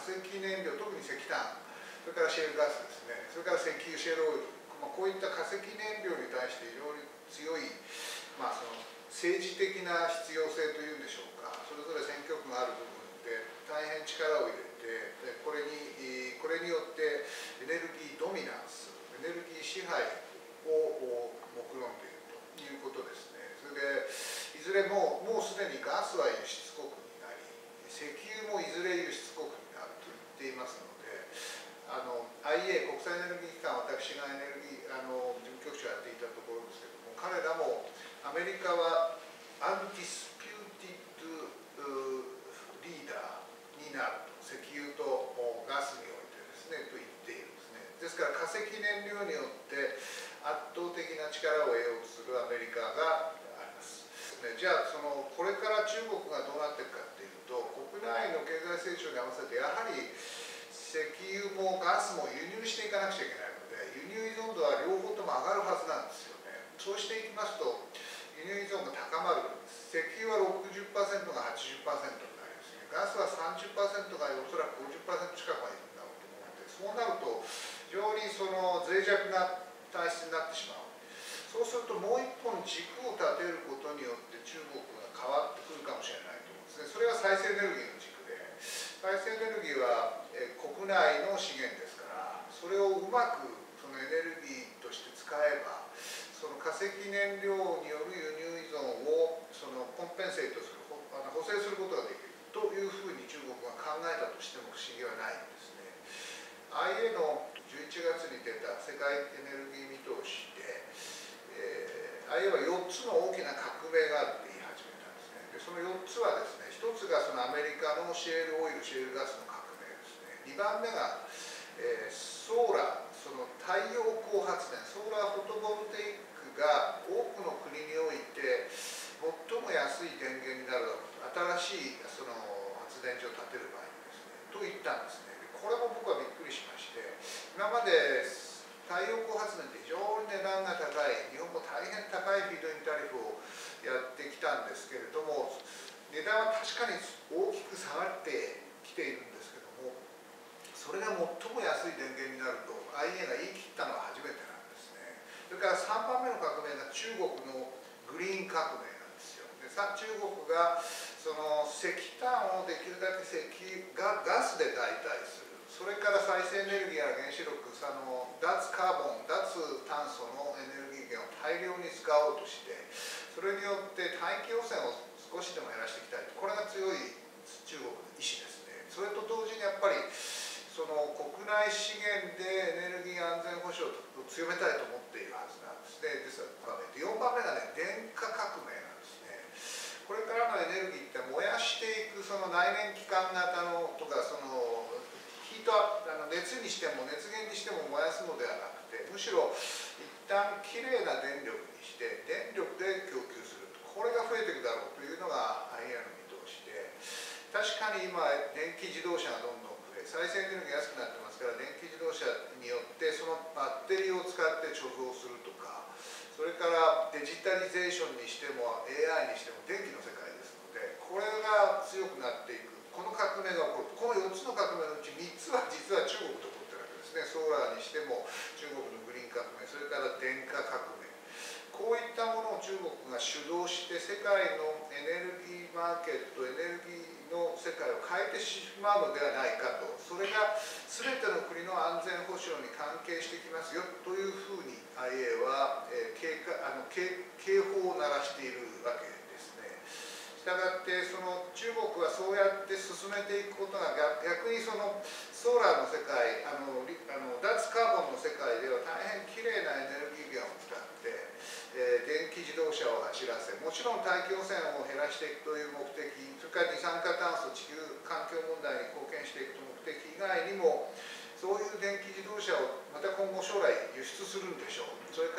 石燃料、特に石炭、それからシェールガスですね、それから石油、シェールオイル、こういった化石燃料に対して非常に強い、その政治的な必要性というんでしょうか、それぞれ選挙区がある部分で大変力を入れて、これによってエネルギードミナンス、エネルギー支配を目論んでいるということですね。それでいずれもうすでにガスは輸出国になり、石油もいずれ輸出国になると言っていますので、IA 国際エネルギー機関、私がエネルギー事務局長をやっていたところですけれども、彼らもアメリカはアンディスピューティッドリーダーになると、石油とガスにおいてですねと言っているんですね。ですから化石燃料によって圧倒的な力を得ようとするアメリカがあります。じゃあこれから中国がどうなっていくかっていうと、国内の経済成長に合わせてやはり石油もガスも輸入していかなくちゃいけないので、輸入依存度は両方とも上がるはずなんですよね。そうしていきますと輸入依存が高まる。石油は 60% が 80% になりますね。ガスは 30% がおそらく 50% 近くまでいくんだろうと思うので、そうなると非常に脆弱な体質になってしまう。そうするともう一本軸を立てることによって中国が変わってくるかもしれないと思うんですね。それは再生エネルギーの軸で、再生エネルギーは国内の資源ですから、それをうまくそのエネルギーとして使えば、その化石燃料による輸入依存をコンペンセートする、補正することができるというふうに中国が考えたとしても不思議はないんですね。IA の11月に出た世界エネルギー見通しで、IA は4つの大きな革命があるって言い始めたんですね。でその4つはですね、1つがアメリカのシェールオイル、シェールガスの革命ですね。2番目が、ソーラー、太陽光発電、ソーラーフォトボルテイックが多くの国において最も安い電源になるだろうと、新しい発電所を建てる場合にですねと言ったんですね。これも僕はびっくりしまして、今まで太陽光発電って非常に値段が高い、日本も大変高いフィードインタリフをやってきたんですけれども、値段は確かに大きく下がってきているんですけども、それが最も安い電源になると IA が言い切ったのは初めてなんですね。それから3番目の革命が中国のグリーン革命なんですよ。で中国が石炭をできるだけガスで代替する、それから再生エネルギーや原子力、脱カーボン、脱炭素のエネルギー源を大量に使おうとして、それによって大気汚染を少しでも減らしていきたいと、これが強い中国の意思ですね。それと同時にやっぱり国内資源でエネルギー安全保障を強めたいと思っているはずなんですね。ですから4番目がね、電化革命なんですね。これからのエネルギーって燃やしていく内燃機関型のとか、ヒート熱にしても熱源にしても燃やすのではなくて、むしろ一旦きれいな電力にして電力で供給すると、これが増えていくだろうというのが IA の見通しで、確かに今電気自動車がどんどん増え、再生エネルギー安くなってますから、電気自動車によってそのバッテリーを使って貯蔵するとか、それからデジタリゼーションにしても AI にしても電気の世界ですので、これが強くなっていく、この革命が起こる。この4つの革命のうち3つは実は中国で起こってるわけですね。ソーラーにしても中国のグリーン革命、それから電化革命、こういったものを中国が主導して世界のエネルギーマーケット、エネルギーの世界を変えてしまうのではないかと、それが全ての国の安全保障に関係してきますよというふうに IA は警報を鳴らしているわけですね。したがって中国はそうやって進めていくことが逆にソーラーの世界、脱カーボンの世界では大変きれいなエネルギー源を使って電気自動車を走らせ、もちろん大気汚染を減らしていくという目的、それから二酸化炭素、地球環境問題に貢献していくという目的以外にも、そういう電気自動車をまた今後将来輸出するんでしょう。それから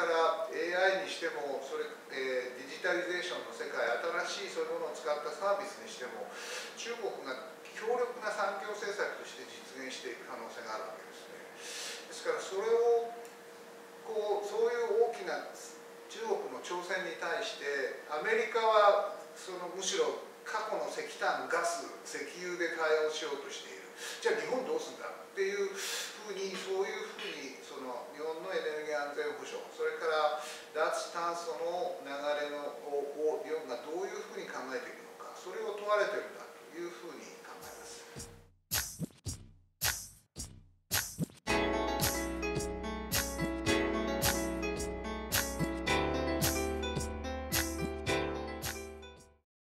AI にしても、デジタリゼーションの世界、新しいそういうものを使ったサービスにしても、中国が強力な産業政策として実現していく可能性があるわけですね。ですからそれをそういう大きな中国の挑戦に対してアメリカはむしろ過去の石炭、ガス、石油で対応しようとしている。じゃあ日本安全保障、それから脱炭素の流れを日本がどういうふうに考えていくのか、それを問われている